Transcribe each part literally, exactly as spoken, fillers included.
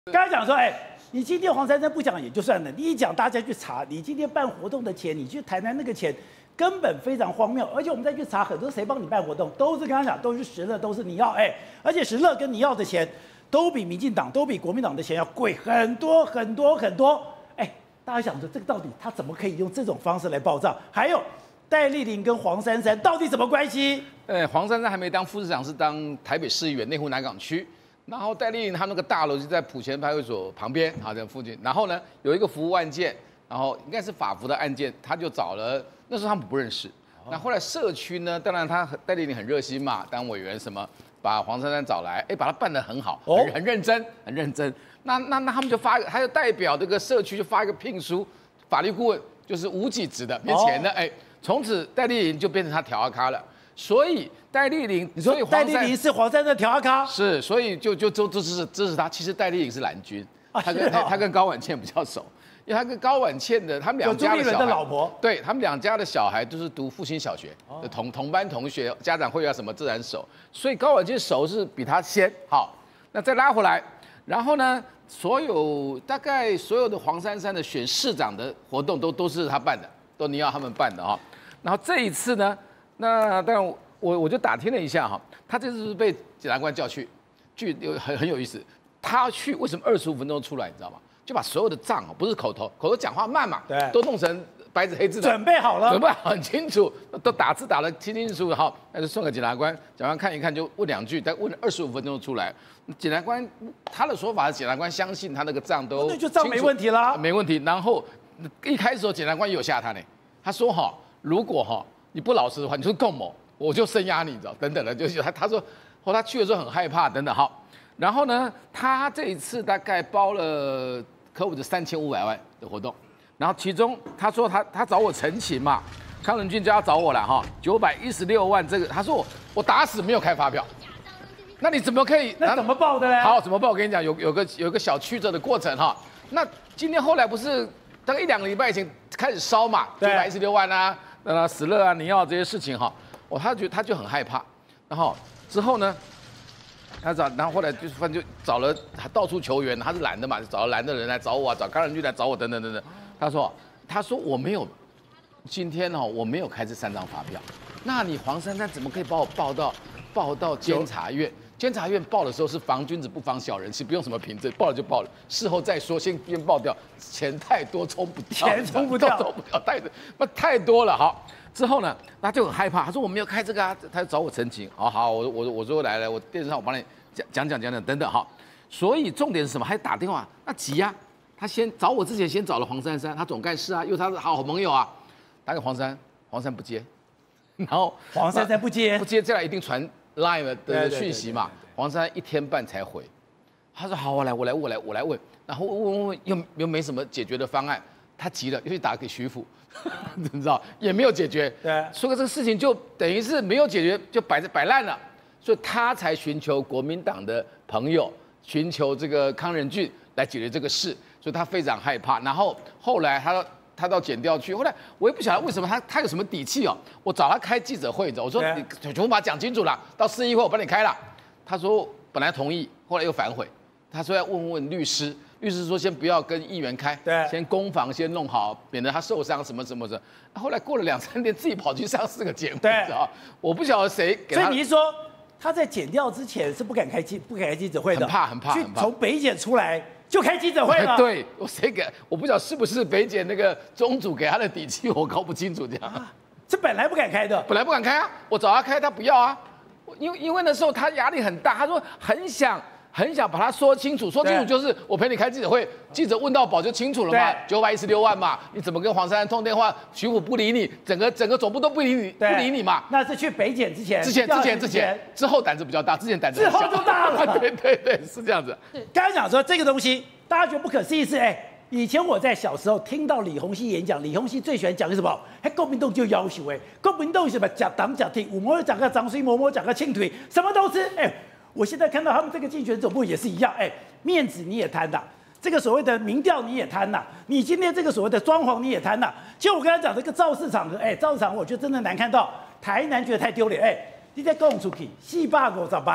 刚才讲说，哎，你今天黄珊珊不讲也就算了，你一讲大家去查，你今天办活动的钱，你去台南那个钱根本非常荒谬，而且我们再去查，很多谁帮你办活动，都是刚刚讲，都是石乐，都是你要，哎，而且石乐跟你要的钱都比民进党、都比国民党的钱要贵很多很多很多，哎，大家想说这个到底他怎么可以用这种方式来报账？还有戴立领跟黄珊珊到底什么关系？ 呃，黄珊珊还没当副市长，是当台北市议员内湖南港区。然后戴立领他那个大楼就在埔前派出所旁边，好在附近。然后呢，有一个服务案件，然后应该是法服的案件，他就找了，那时候他们不认识。那后来社区呢，当然他戴立领很热心嘛，当委员什么，把黄珊珊找来，哎，把他办得很好，很很认真，很认真。那那那他们就发一个，他就代表这个社区就发一个聘书，法律顾问就是无给职的，没钱的，哎，从此戴立领就变成他调阿咖了。所以戴立领， 你说戴立领是黄珊珊调阿咖， 是，所以就就就支持支持他。其实戴立领是蓝军，他跟他跟高婉倩比较熟，因为他跟高婉倩的他们两家的小孩， 的老婆， 对他们两家的小孩都是读复兴小学的同同班同学，家长会啊什么自然熟，所以高婉倩熟是比他先好。那再拉回来，然后呢，所有大概所有的黄珊珊的选市长的活动都都是他办的，都你要他们办的哈。然后这一次呢？那当然我，我我就打听了一下哈，他这次是被检察官叫去，据有很很有意思。他去为什么二十五分钟出来，你知道吗？就把所有的账不是口头，口头讲话慢嘛， 对， 都弄成白纸黑字的， 准备好了， 准备好很清楚，都打字打得清清楚楚。好，那就送给检察官，检察官看一看就问两句，但问了二十五分钟出来。检察官他的说法是，检察官相信他那个账都那就账没问题啦， 没问题。然后一开始检察官也有吓他呢，他说哈，如果哈。你不老实的话，你就是共谋，我就声压你，你知道？等等的，就是他他说，后他去的时候很害怕，等等。好，然后呢，他这一次大概包了柯文哲三千五百万的活动，然后其中他说他他找我陈情嘛，康仁俊就要找我了哈，九百一十六万这个，他说我我打死没有开发票，那你怎么可以？ 那怎么报的呢？ 好，怎么报？我跟你讲，有有个有个小曲折的过程哈。那今天后来不是大概一两个礼拜以前开始烧嘛，九百一十六万啊。那死乐啊，你要这些事情哈，我他觉得他就很害怕，然后之后呢，他找，然后后来就反正就找了，他到处求援，他是蓝的嘛，就找了蓝的人来找我啊，找康仁俊来找我等等等等。他说，他说我没有，今天哦我没有开这三张发票，那你黄珊珊怎么可以把我报到报到监察院？监察院报的时候是防君子不防小人，其实不用什么凭证，报了就报了，事后再说，先先报掉，钱太多冲不掉， 钱冲不掉， 冲不掉，太那太多了。好，之后呢，他就很害怕，他说我没有开这个啊，他就找我澄清。好好，我我我说来来，我电视上我帮你讲讲讲讲讲等等哈。所以重点是什么？还打电话，那急呀、啊，他先找我之前先找了黄珊珊，他总干事啊，因为他是好朋友啊，打给黄珊，黄珊不接，然后黄珊珊不接， 不接，这来一定传。Line 的讯息嘛，黄珊珊一天半才回。他说好，我来，我来，我来，我来问。然后问问问，又又没什么解决的方案，他急了，又去打给徐府，你知道也没有解决。 对， 所以这个事情就等于是没有解决，就摆在摆烂了。所以他才寻求国民党的朋友，寻求这个康仁俊来解决这个事。所以他非常害怕。然后后来他。他到检调去，后来我也不晓得为什么他他有什么底气哦。我找他开记者会，我说你全部把它讲清楚了，到市议会我帮你开了。他说本来同意，后来又反悔。他说要问问律师，律师说先不要跟议员开， 对， 先攻防先弄好，免得他受伤什么什么的。后来过了两三年，自己跑去上四个节目， 对啊，我不晓得谁给他。 所以你是说他在检调之前是不敢开记不敢开记者会的， 很怕很怕很怕， 从北检出来。就开记者会了。 对，我谁给？我不知道是不是北检那个中主给他的底气，我搞不清楚这样。啊、 这本来不敢开的， 本来不敢开啊，我找他开，他不要啊。因为因为那时候他压力很大，他说很想很想把他说清楚，说清楚就是我陪你开记者会，记者问到宝就清楚了嘛，九百一十六万嘛，你怎么跟黄珊珊通电话，徐虎不理你，整个整个总部都不理你，不理你嘛。 那是去北检之前， 之前之前之前之后胆子比较大，之前胆子之后就大了。 对对对，是这样子。 刚才讲说这个东西，大家觉得不可思议是，哎，以前我在小时候听到李鸿禧演讲，李鸿禧最喜欢讲的是什么？哎，国民党就要求哎，国民党什么讲党讲听，五毛讲个张水，某某讲个庆腿，什么都吃，哎。我现在看到他们这个竞选总部也是一样，哎，面子你也贪呐，这个所谓的民调你也贪呐，你今天这个所谓的装潢你也贪呐。就我刚才讲这个造势场合，哎，造势场我觉得真的难看到，台南觉得太丢脸，哎，你在供出去四百五十万，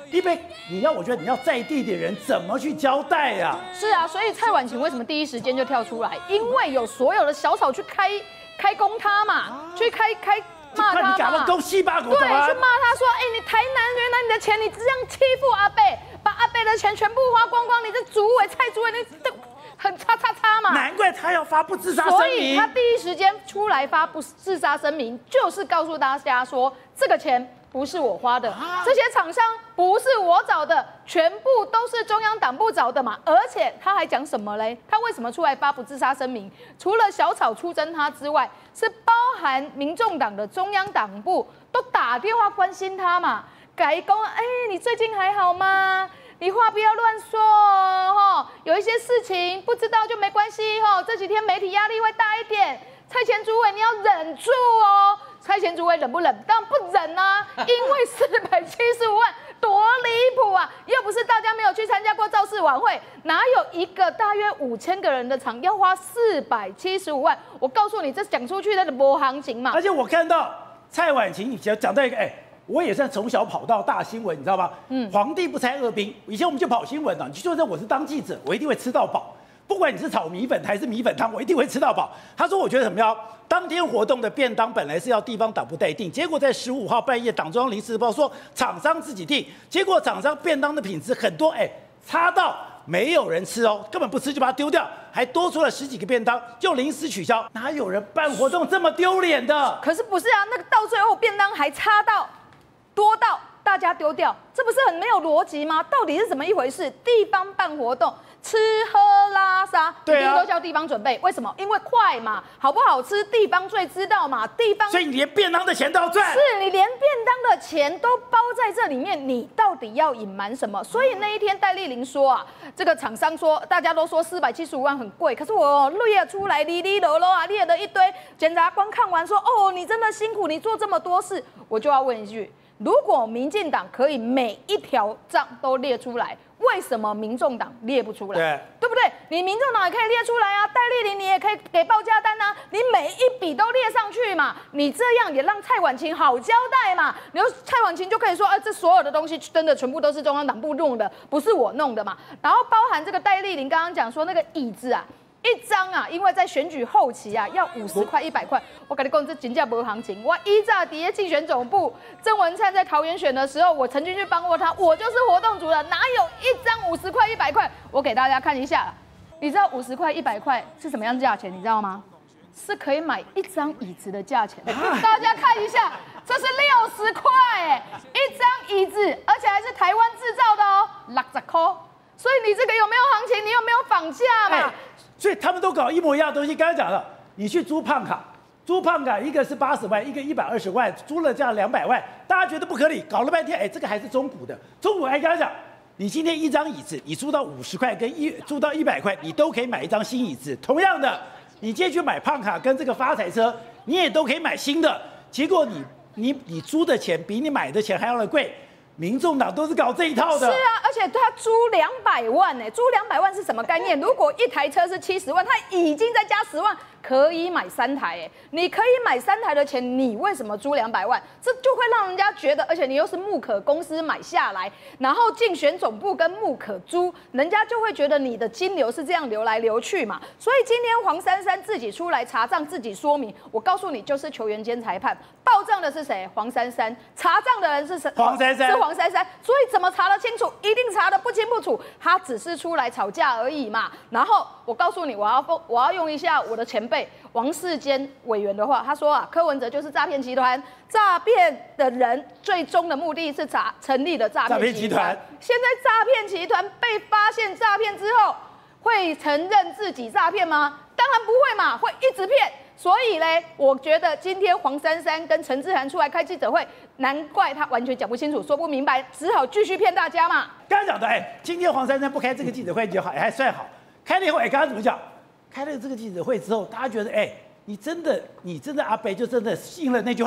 因为你要，我觉得你要在地的人怎么去交代呀、啊？ 是啊，所以蔡婉晴为什么第一时间就跳出来？因为有所有的小草去开开攻他嘛，啊、去开开骂他嘛， 你敢不攻西巴股？ 对，去骂他说，哎、欸，你台南原来你的钱你这样欺负阿伯，把阿伯的钱全部花光光，你这主委蔡主委你这很叉叉叉嘛。 难怪他要发布自杀声明， 所以他第一时间出来发布自杀声明，就是告诉大家说，这个钱不是我花的，啊、这些厂商不是我找的，全部都是中央党部找的嘛。而且他还讲什么嘞？他为什么出来发布自杀声明？除了小草出征他之外，是包含民众党的中央党部都打电话关心他嘛，改工，哎，你最近还好吗？你话不要乱说哦，有一些事情不知道就没关系哦。这几天媒体压力会大一点，蔡前主委你要忍住哦。蔡前主委忍不忍？当然不忍啊，因为四百七十五万多离谱啊！又不是大家没有去参加过造势晚会，哪有一个大约五千个人的场要花四百七十五万？我告诉你，这讲出去的没行情嘛。 而且我看到蔡婉晴，你讲到一个哎。我也算从小跑到大新闻，你知道吗？嗯，皇帝不拆二兵，以前我们就跑新闻了。你就说我是当记者，我一定会吃到饱，不管你是炒米粉还是米粉汤，我一定会吃到饱。他说，我觉得怎么样？当天活动的便当本来是要地方党部代订，结果在十五号半夜，党中央临时报说厂商自己订，结果厂商便当的品质很多，哎，差到没有人吃哦，根本不吃就把它丢掉，还多出了十几个便当，就临时取消。哪有人办活动这么丢脸的？ 可是不是啊？那个到最后便当还差到。多到大家丢掉，这不是很没有逻辑吗？到底是怎么一回事？地方办活动，吃喝拉撒，一定都叫地方准备。为什么？因为快嘛，好不好吃，地方最知道嘛。地方， 所以你连便当的钱都要赚， 是你连便当的钱都包在这里面，你到底要隐瞒什么？所以那一天戴立玲说啊，这个厂商说，大家都说四百七十五万很贵，可是我列出来，哩哩啰啰啊，列了一堆。检察官看完说，哦，你真的辛苦，你做这么多事，我就要问一句。如果民进党可以每一条账都列出来，为什么民众党列不出来？ 对， 对不对？你民众党也可以列出来啊，戴立玲你也可以给报价单啊，你每一笔都列上去嘛，你这样也让蔡婉晴好交代嘛。然后蔡婉晴就可以说，啊，这所有的东西真的全部都是中央党部弄的，不是我弄的嘛。然后包含这个戴立玲刚刚讲说那个椅子啊。一张啊，因为在选举后期啊，要五十块、一百块。我跟你讲，这真正没行情。我依照底下竞选总部，郑文灿在桃园选的时候，我曾经去帮过他，我就是活动组的，哪有一张五十块、一百块？我给大家看一下，你知道五十块、一百块是什么样价钱？你知道吗？是可以买一张椅子的价钱。大家看一下，这是六十块，哎，一张椅子，而且还是台湾制造的哦，六十块。所以你这个有没有行情？你有没有仿价嘛？ 所以他们都搞一模一样的东西。刚才讲了，你去租胖卡，租胖卡一个是八十万，一个一百二十万，租了这样两百万，大家觉得不合理，搞了半天，哎，这个还是中古的。中古还跟他讲，你今天一张椅子，你租到五十块跟一租到一百块，你都可以买一张新椅子。同样的，你今天去买胖卡跟这个发财车，你也都可以买新的。结果你你你租的钱比你买的钱还要的贵。民众党都是搞这一套的， 是啊，而且他租两百万呢，租两百万是什么概念？如果一台车是七十万，他已经再加十万，可以买三台哎，你可以买三台的钱，你为什么租两百万？这就会让人家觉得，而且你又是木可公司买下来，然后竞选总部跟木可租，人家就会觉得你的金流是这样流来流去嘛。所以今天黄珊珊自己出来查账，自己说明，我告诉你，就是球员兼裁判，报账的是谁？黄珊珊，查账的人是谁？ 黄珊珊。 黄珊珊，所以怎么查得清楚？一定查得不清不楚。他只是出来吵架而已嘛。然后我告诉你，我要我要用一下我的前辈王世坚委员的话，他说啊，柯文哲就是诈骗集团，诈骗的人最终的目的是查成立了诈骗集团。现在诈骗集团被发现诈骗之后，会承认自己诈骗吗？当然不会嘛，会一直骗。所以呢，我觉得今天黄珊珊跟陈志涵出来开记者会，难怪他完全讲不清楚、说不明白，只好继续骗大家嘛。 刚刚讲的，哎，今天黄珊珊不开这个记者会就好，还算好。开了以后，哎，刚刚怎么讲？开了这个记者会之后，大家觉得，哎，你真的，你真的阿北就真的信了那句话，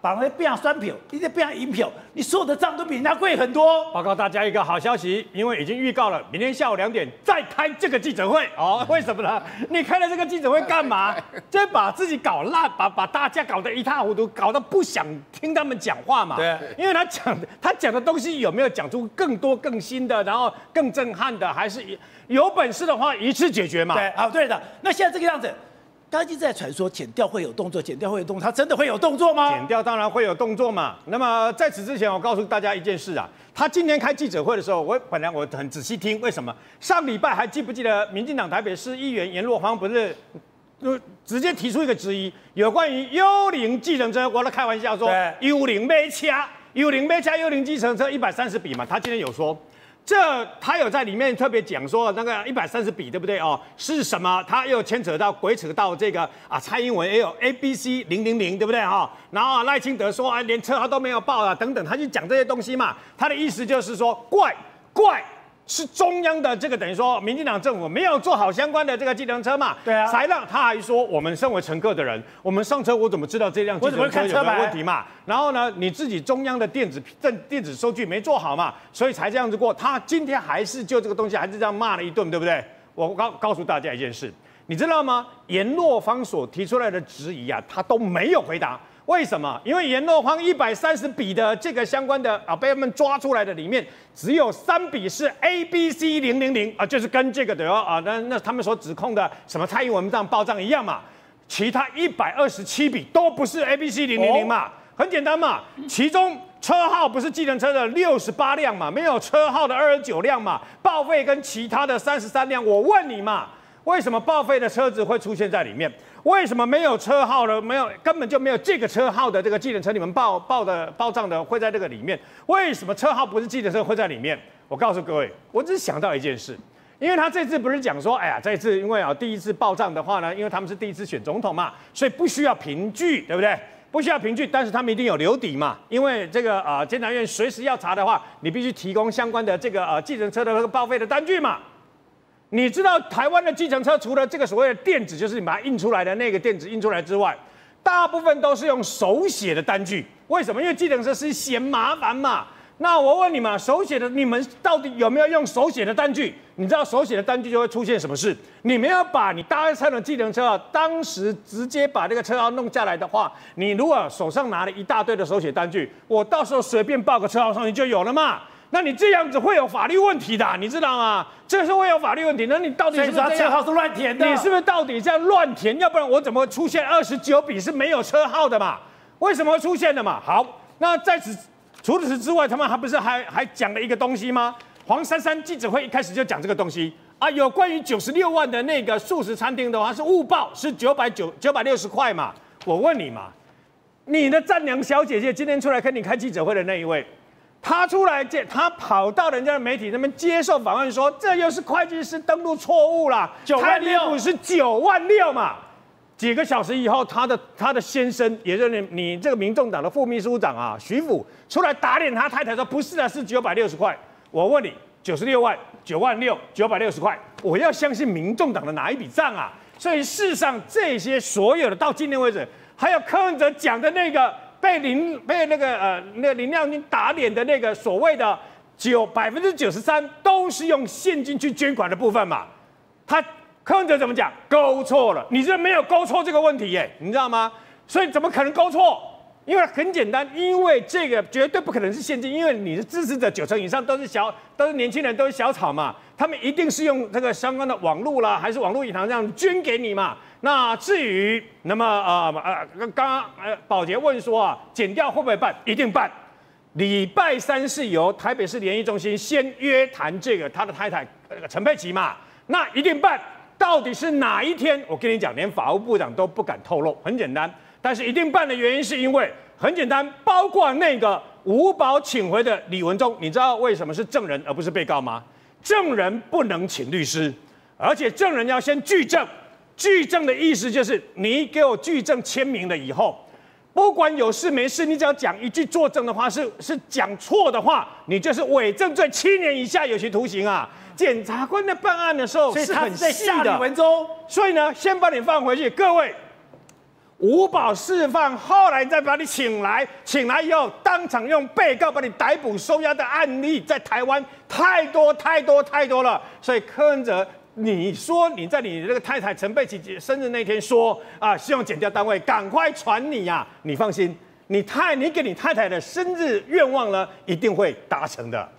把那变酸票，你再变银票，你所有的账都比人家贵很多。 报告大家一个好消息，因为已经预告了，明天下午两点再开这个记者会哦。为什么呢？你开了这个记者会干嘛？就是把自己搞烂，把把大家搞得一塌糊涂，搞得不想听他们讲话嘛。 对， 因为他讲的他讲的东西有没有讲出更多更新的，然后更震撼的，还是有本事的话一次解决嘛？ 对，好，对的。那现在这个样子。他一直在传说剪掉会有动作，剪掉会有动作，他真的会有动作吗？ 剪掉当然会有动作嘛。那么在此之前，我告诉大家一件事啊，他今天开记者会的时候，我本来我很仔细听，为什么？上礼拜还记不记得民进党台北市议员颜若芳不是就直接提出一个质疑，有关于幽灵计程车，我在开玩笑说幽灵买车，幽灵买车，幽灵计程车一百三十笔嘛，他今天有说。这他有在里面特别讲说那个一百三十笔对不对哦？是什么？他又牵扯到鬼扯到这个啊，蔡英文也有 A B C 零零零对不对哈？然后赖清德说啊，连车号都没有报啊等等，他就讲这些东西嘛。他的意思就是说怪怪。是中央的这个等于说，民进党政府没有做好相关的这个计程车嘛？ 对啊， 才让他还说，我们身为乘客的人，我们上车我怎么知道这辆计程车有没有问题嘛？然后呢，你自己中央的电子电电子收据没做好嘛，所以才这样子过。他今天还是就这个东西还是这样骂了一顿，对不对？我告告诉大家一件事，你知道吗？颜若芳所提出来的质疑啊，他都没有回答。为什么？因为颜若芳一百三十笔的这个相关的啊，被他们抓出来的里面，只有三笔是 A B C 零零零啊，就是跟这个的啊，那那他们所指控的什么蔡英文账报账一样嘛。其他一百二十七笔都不是 A B C 零零零嘛，很简单嘛。其中车号不是计程车的六十八辆嘛，没有车号的二十九辆嘛，报废跟其他的三十三辆。我问你嘛，为什么报废的车子会出现在里面？为什么没有车号的，没有根本就没有这个车号的这个计程车，你们报报的报账的会在这个里面？为什么车号不是计程车会在里面？我告诉各位，我只是想到一件事，因为他这次不是讲说，哎呀，这次因为啊第一次报账的话呢，因为他们是第一次选总统嘛，所以不需要凭据，对不对？不需要凭据，但是他们一定有留底嘛，因为这个啊监察院随时要查的话，你必须提供相关的这个呃计程车的那个报废的单据嘛。你知道台湾的计程车除了这个所谓的电子，就是你把它印出来的那个电子印出来之外，大部分都是用手写的单据。为什么？因为计程车是嫌麻烦嘛。那我问你们，手写的你们到底有没有用手写的单据？你知道手写的单据就会出现什么事？你没有把你搭乘的计程车啊，当时直接把这个车号弄下来的话，你如果手上拿了一大堆的手写单据，我到时候随便报个车号上去就有了嘛。那你这样子会有法律问题的，你知道吗？这是会有法律问题。那你到底是不是这样？ 车号是乱填的， 你是不是到底这样乱填？要不然我怎么会出现二十九笔是没有车号的嘛？为什么会出现的嘛？好，那在此除此之外，他们还不是还还讲了一个东西吗？黄珊珊记者会一开始就讲这个东西啊，有关于九十六万的那个素食餐厅的话是误报，是九百九九百六十块嘛？我问你嘛，你的赞良小姐姐今天出来跟你开记者会的那一位。他出来接，他跑到人家的媒体那边接受访问，说这又是会计师登录错误啦， 九万六是九万六嘛。几个小时以后，他的他的先生，也就是你你这个民众党的副秘书长啊，徐府出来打脸他太太说不是啊，是九百六十块。我问你，九十六万、九万六、九百六十块，我要相信民众党的哪一笔账啊？所以事实上，这些所有的到今天为止，还有柯文哲讲的那个。被林被那个呃那个林亮君打脸的那个所谓的九百分之九十三都是用现金去捐款的部分嘛，他柯文哲怎么讲？勾错了，你这没有勾错这个问题耶，你知道吗？所以怎么可能勾错？因为很简单，因为这个绝对不可能是现金，因为你的支持者九成以上都是小都是年轻人，都是小草嘛，他们一定是用这个相关的网络啦，还是网络银行这样捐给你嘛。那至于那么呃呃，刚刚呃宝洁问说啊，检调会不会办？一定办。礼拜三是由台北市联谊中心先约谈这个他的太太呃陈佩琪嘛，那一定办。到底是哪一天？我跟你讲，连法务部长都不敢透露。很简单，但是一定办的原因是因为很简单，包括那个五保请回的李文忠，你知道为什么是证人而不是被告吗？证人不能请律师，而且证人要先具证。具证的意思就是你给我具证签名了以后，不管有事没事，你只要讲一句作证的话，是是讲错的话，你就是伪证罪，七年以下有期徒刑啊！检察官在办案的时候是很细的， 文中， 所以呢，先把你放回去。各位， 无保释放，后来再把你请来，请来以后当场用被告把你逮捕收押的案例，在台湾太多太多太多了。所以柯文哲，你说你在你那个太太陈佩琪生日那天说啊，希望检调单位赶快传你呀、啊，你放心，你太你给你太太的生日愿望呢，一定会达成的。